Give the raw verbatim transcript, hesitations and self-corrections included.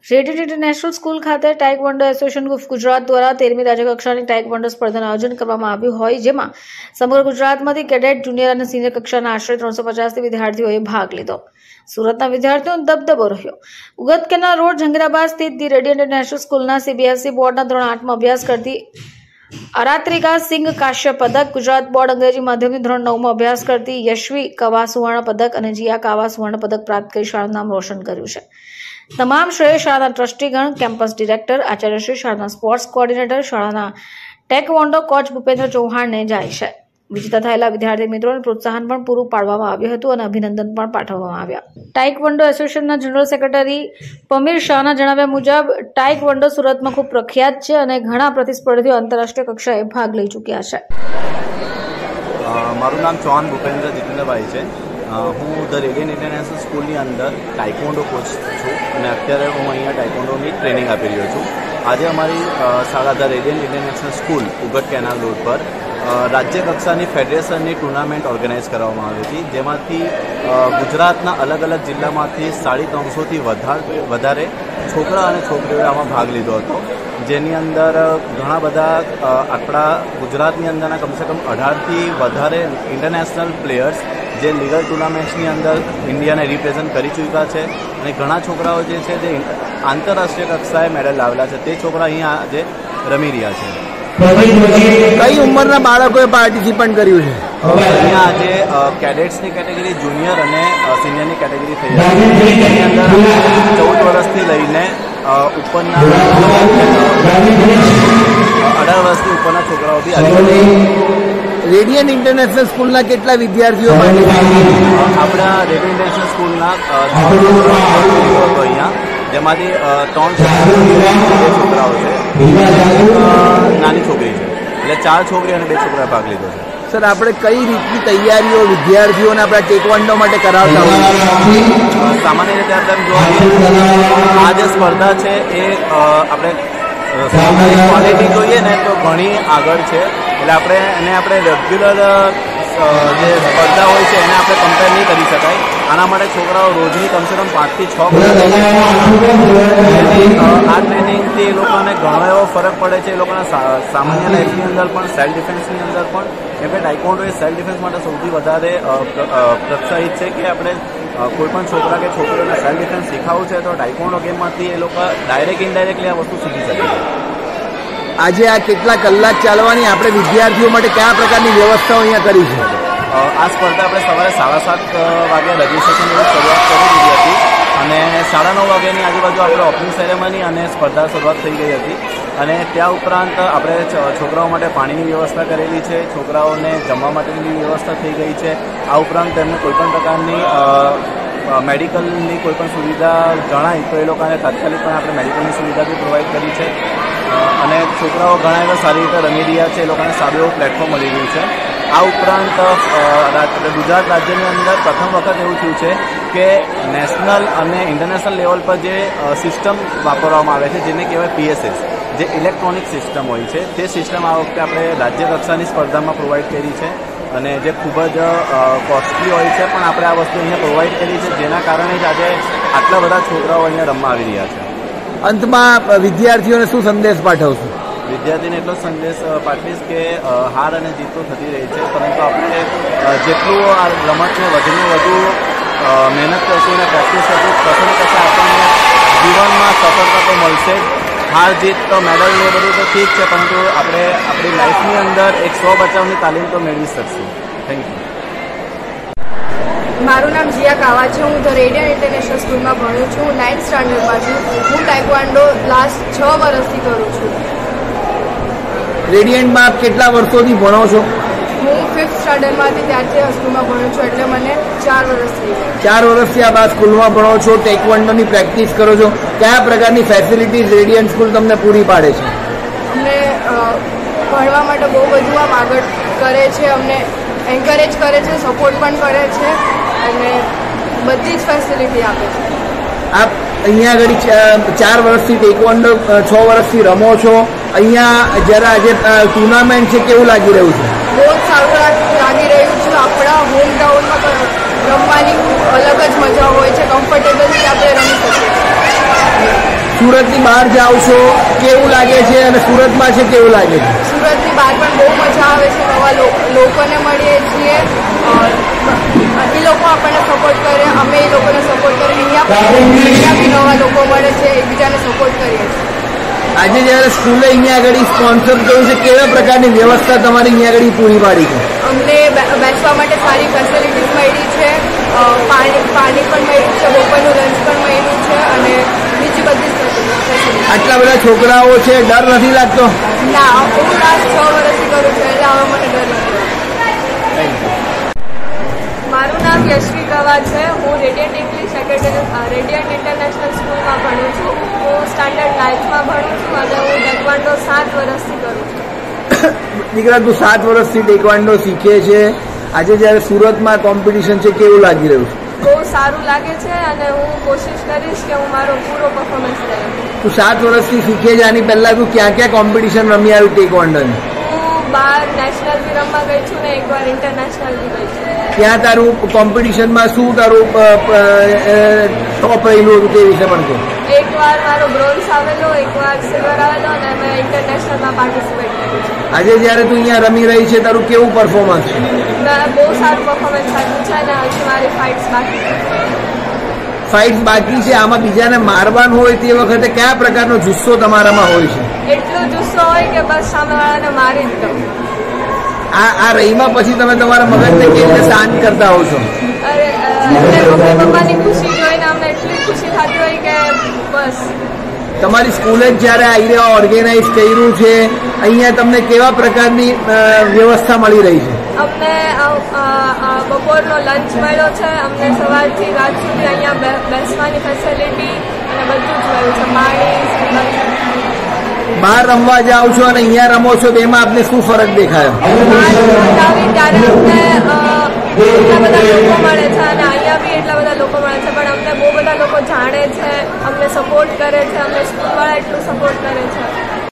Radiant international school ખાતે taekwondo association of Gujarat દ્વારા તેરમી રાજ્યકક્ષાની ટાઇકવોન્ડો સ્પર્ધાનું આયોજન કરવામાં આવ્યું હોય જેમાં સમગ્ર ગુજરાતમાંથી કેડેટ, જુનિયર અને સિનિયર કક્ષાના આશરે ત્રણસો પચાસથી વિદ્યાર્થીઓએ ભાગ લીધો. સુરતના વિદ્યાર્થીઓનો દબદબો રહ્યો. ઉગત કેનાલ રોડ જંગીરાબાદ સ્થિત ધી રેડિયન્ટ ઇન્ટરનેશનલ સ્કૂલના સીબીએસઈ બોર્ડના ધોરણ આઠમાં અભ્યાસ કરતી આરાત્રિકા સિંઘ કાશ્યપ પદક, ગુજરાત બોર્ડ અંગ્રેજી માધ્યમની ધોરણ નવમાં અભ્યાસ કરતી યશવી કવા સુવર્ણ પદક અને જીયા કાવા સુવર્ણ પદક પ્રાપ્ત કરી શાળાનું નામ રોશન કર્યું છે. તમામ શ્રેય શાળાના ટ્રસ્ટીગણ, કેમ્પસ ડિરેક્ટર, આચાર્યશ્રી, શાળાના સ્પોર્ટ્સ કોઓર્ડિનેટર, શાળાના ટેકવોન્ડો કોચ ભૂપેન્દ્ર ચૌહાણને જાય છે. વિજેતા થયેલા વિદ્યાર્થી મિત્રોને પ્રોત્સાહન પણ પૂરું પાડવામાં આવ્યું હતું અને અભિનંદન પણ પાઠવવામાં આવ્યા. ટાઇકવોન્ડો એસોસિએશનના જનરલ સેક્રેટરી પમીર શાહના જણાવ્યા મુજબ ટાઇકવોન્ડો સુરતમાં ખૂબ પ્રખ્યાત છે અને ઘણા પ્રતિસ્પર્ધીઓ આંતરરાષ્ટ્રીય કક્ષાએ ભાગ લઈ ચૂક્યા છે. મારું નામ ચૌહાણ ભૂપેન્દ્ર જીતેન્દ્રભાઈ છે. હું ધ રેડિયન્ટ ઇન્ટરનેશનલ સ્કૂલની અંદર ટાઇકવોન્ડો કોચ છું અને અત્યારે હું અહીંયા ટાઇકવોન્ડોની ટ્રેનિંગ આપી રહ્યો છું. આજે અમારી શાળા the radiant international school Ugat canal road પર રાજ્ય કક્ષાની ફેડરેશનની ટુર્નામેન્ટ ઓર્ગેનાઇઝ કરવામાં આવી હતી, જેમાંથી ગુજરાતના અલગ અલગ જિલ્લામાંથી સાડી ત્રણસોથી વધારે છોકરા અને છોકરીઓએ આમાં ભાગ લીધો હતો, જેની અંદર ઘણા બધા આપણા ગુજરાતની અંદરના કમસે કમ અઢારથી વધારે ઇન્ટરનેશનલ પ્લેયર્સ જે લીગલ ટુર્નામેન્ટ્સની અંદર ઇન્ડિયાને રિપ્રેઝન્ટ કરી ચૂક્યા છે અને ઘણા છોકરાઓ જે છે તે આંતરરાષ્ટ્રીય કક્ષાએ મેડલ લાવેલા છે. તે છોકરા અહીંયા આજે રમી રહ્યા છે. કઈ ઉંમરના બાળકોએ પાર્ટિસિપેટ કર્યું છે? અહીંયા આજે કેડેટ્સની કેટેગરી, જુનિયર અને સિનિયરની કેટેગરી થઈ રહી છે. એની અંદર ચૌદ વર્ષથી લઈને ઉપરના અઢાર વર્ષથી ઉપરના છોકરાઓ બી આજે રેડિયન્ટ ઇન્ટરનેશનલ સ્કૂલના કેટલા વિદ્યાર્થીઓ આપણા રેડિયન્ટ ઇન્ટરનેશનલ સ્કૂલના અહીંયા જેમાંથી ત્રણ છોકરાઓ છે, નાની છોકરી છે, એટલે ચાર છોકરી અને બે છોકરાએ ભાગ લીધો છે. સર, આપણે કઈ રીતની તૈયારીઓ વિદ્યાર્થીઓને આપણા ટેકવોન્ડો માટે કરાવતા હોય? સામાન્ય રીતે આપણે જોવા જઈએ આ જે સ્પર્ધા છે એ આપણે ક્વોલિટી જોઈએ ને તો ઘણી આગળ છે, એટલે આપણે એને આપણે રેગ્યુલર જે સ્પર્ધા હોય છે એને આપણે કમ્પેર નહીં કરી શકાય. આના માટે છોકરાઓ રોજની કમસે કમ પાંચથી છ કલાક આ ટ્રેનિંગથી એ લોકોને ઘણો એવો ફરક પડે છે. એ લોકોના સામાન્ય લાઈફની અંદર પણ, સેલ્ફ ડિફેન્સની અંદર પણ, કેમ કે ટાઇકવોન્ડો એ સેલ્ફ ડિફેન્સ માટે સૌથી વધારે પ્રોત્સાહિત છે કે આપણે કોઈ પણ છોકરા કે છોકરીઓને સેલ્ફ ડિફેન્સ શીખવવું છે તો ટાઇકવોન્ડો ગેમમાંથી એ લોકો ડાયરેક્ટ ઇનડાયરેક્ટલી આ વસ્તુ શીખી શકે છે. આજે આ કેટલા કલાક ચાલવાની આપણે વિદ્યાર્થીઓ માટે કયા પ્રકારની વ્યવસ્થાઓ અહીંયા કરી છે? આ સ્પર્ધા આપણે સવારે સાડા સાત વાગ્યા રજીસ્ટ્રેશનની શરૂઆત કરી દીધી હતી અને સાડા નવ વાગ્યાની આજુબાજુ આપણે ઓપનિંગ સેરેમની અને સ્પર્ધા શરૂઆત થઈ ગઈ હતી. અને ત્યાં ઉપરાંત આપણે છોકરાઓ માટે પાણીની વ્યવસ્થા કરેલી છે, છોકરાઓને જમવા માટેની વ્યવસ્થા થઈ ગઈ છે. આ ઉપરાંત તેમને કોઈપણ પ્રકારની મેડિકલની કોઈપણ સુવિધા જણાય તો એ લોકોને તાત્કાલિક પણ આપણે મેડિકલની સુવિધા બી પ્રોવાઈડ કરી છે. અને છોકરાઓ ઘણા એવા સારી રીતે રમી રહ્યા છે, એ લોકોને સારું એવું પ્લેટફોર્મ મળી રહ્યું છે. આ ઉપરાંત ગુજરાત રાજ્યની અંદર પ્રથમ વખત એવું થયું છે કે નેશનલ અને ઇન્ટરનેશનલ લેવલ પર જે સિસ્ટમ વાપરવામાં આવે છે જેને કહેવાય પીએસએસ, જે ઇલેક્ટ્રોનિક સિસ્ટમ હોય છે, તે સિસ્ટમ આ વખતે આપણે રાજ્ય કક્ષાની સ્પર્ધામાં પ્રોવાઈડ કરી છે અને જે ખૂબ જ કોસ્ટલી હોય છે, પણ આપણે આ વસ્તુ અહીંયા પ્રોવાઈડ કરી છે, જેના કારણે જ આજે આટલા બધા છોકરાઓ અહીંયા રમવા આવી રહ્યા છે. અંતમાં વિદ્યાર્થીઓને શું સંદેશ પાઠવશું? વિદ્યાર્થીને એટલો સંદેશ પાઠવીશ કે હાર અને જીત તો થતી રહી છે, પરંતુ આપણે જેટલું આ રમતને વધુને વધુ મહેનત કરશું અને પ્રેક્ટિસ કરશું, કશે ને કશે આપણને જીવનમાં સફળતા તો મળશે જ. હાર જીત તો મેડલ ને બધું તો ઠીક છે, પરંતુ આપણે આપણી લાઈફની અંદર એક સ્વ બચાવની તાલીમ તો મેળવી શકશું. Thank you. મારું નામ જીયા કાવા છે. હું ધ રેડિયન્ટ ઇન્ટરનેશનલ સ્કૂલમાં ભણું છું. હું નાઇન્થ સ્ટાન્ડર્ડમાં છું. હું ટાઇકવોન્ડો લાસ્ટ છ વર્ષથી કરું છું. રેડિયન્ટમાં કેટલા વર્ષોથી ભણો છો? હું ફિફ્થ સ્ટાન્ડર્ડમાંથી ત્યારથી આ સ્કૂલમાં ભણું છું, એટલે મને ચાર વર્ષ થઈ ગયા. ચાર વર્ષથી આપ આ સ્કૂલમાં ભણો છો, ટેકવોન્ડોની પ્રેક્ટિસ કરો છો. કયા પ્રકારની ફેસિલિટીઝ રેડિયન્ટ સ્કૂલ તમને પૂરી પાડે છે? અમને ભણવા માટે બહુ બધું આમ આગળ કરે છે, અમને એન્કરેજ કરે છે, સપોર્ટ પણ કરે છે અને બધી જ ફેસિલિટી આપે છે. આપ અહીંયા આગળ ચાર વર્ષથી ટેકવોન્ડો છ વર્ષથી રમો છો. અહીંયા જરા આજે ટુર્નામેન્ટ છે, કેવું લાગી રહ્યું છે? બહુ જ સારું લાગી રહ્યું છે. આપણા હોમ ગ્રાઉન્ડમાં રમવાની અલગ જ મજા હોય છે. કમ્ફર્ટેબલથી આપણે રમી શકીએ છીએ. સુરતની બહાર જાઓ છો, કેવું લાગે છે અને સુરતમાં છે કેવું લાગે છે? સુરતની બહાર પણ બહુ મજા આવે છે, નવા લોકોને મળીએ છીએ, એ લોકો આપણને સપોર્ટ કરે, અમે એ લોકોને સપોર્ટ કરીએ, અહીંયા પણ અહીંયા બી નવા લોકો મળે છે, એકબીજાને સપોર્ટ કરીએ છીએ. આજે જ્યારે સ્કૂલે અહીંયા આગળ સ્પોન્સર કર્યું છે, કેવા પ્રકારની વ્યવસ્થા તમારી અહીંયા આગળ પૂરી પાડી છે? અમને બેસવા માટે સારી ફેસિલિટીઝ મળી છે, પાણી પાણી પણ મળ્યું છે, બપોરનું લંચ પણ મળ્યું છે અને બીજી બધી ફેસિલિટી. આટલા બધા છોકરાઓ છે, ડર નથી લાગતો? ના, હું લાસ્ટ છ વર્ષથી કરું છું એટલે આવા મને ડર નથી. મારું નામ યશ્વી ગવા છે. હું radiant English academy radiant international સ્કૂલમાં ભણું છું. હું સ્ટાન્ડર્ડ નાઇન્થમાં ભણું છું અને હું ટેકવાન્ડો સાત વર્ષથી કરું છું. દીકરા, તું સાત વર્ષથી ટેકવાન્ડો શીખે છે, આજે જ્યારે સુરતમાં કોમ્પિટિશન છે, કેવું લાગી રહ્યું છે? બહુ સારું લાગે છે અને હું કોશિશ કરીશ કે હું મારો પૂરો પરફોર્મન્સ દઉં. તું સાત વર્ષથી શીખે છે, આની પહેલા તું ક્યાં ક્યાં કોમ્પિટિશન રમી આવ્યું ટેકવાન્ડોની? હું બાર નેશનલ બી રમવા ગઈ છું ને એકવાર ઇન્ટરનેશનલ બી ગઈ છું. ત્યાં તારું કોમ્પિટિશનમાં શું તારું ટોપ રહેલું હતું તે વિશે પણ કહો. એકવાર મારો બ્રોન્ઝ આવેલો, એકવાર સિલ્વર આવેલો અને મેં ઇન્ટરનેશનલમાં પાર્ટિસિપેટ કર્યું છે. આજે જ્યારે તું અહીંયા રમી રહી છે, તારું કેવું પરફોર્મન્સ છે? મેં બહુ સારું પરફોર્મન્સ આપ્યું છે અને હજી મારી ફાઇટ્સ બાકી છે. ફાઇટ્સ બાકી છે. આમાં બીજાને મારવાનું હોય તે વખતે કયા પ્રકારનો જુસ્સો તમારામાં હોય છે? એટલો જુસ્સો હોય કે બસ સામેવાળાને મારી જ દઉં. આ આ રહીમાં પછી તમે તમારા મગજને કેવી રીતે શાંત કરતા હોવ છો? અરે એટલે મમ્મી પપ્પાની ખુશી જોઈને અમને એટલી ખુશી થતી હોય કે બસ. તમારી સ્કૂલે જ જ્યારે આ એરિયા ઓર્ગેનાઇઝ કર્યું છે, અહીંયા તમને કેવા પ્રકારની વ્યવસ્થા મળી રહી છે? અમને બપોરનો લંચ મળ્યો છે, અમને સવારથી રાત સુધી અહીંયા બેસવાની ફેસિલિટી અને બધું જ મળ્યું છે, પાણી. બહાર રમવા જાઓ છો અને અહીંયા રમો છો, બેમાં આપને શું ફરક દેખાયો? આવી ત્યારે અમને એટલા બધા લોકો મળે છે અને અહીંયા બી એટલા બધા લોકો મળે છે, પણ અમને બહુ બધા લોકો જાણે છે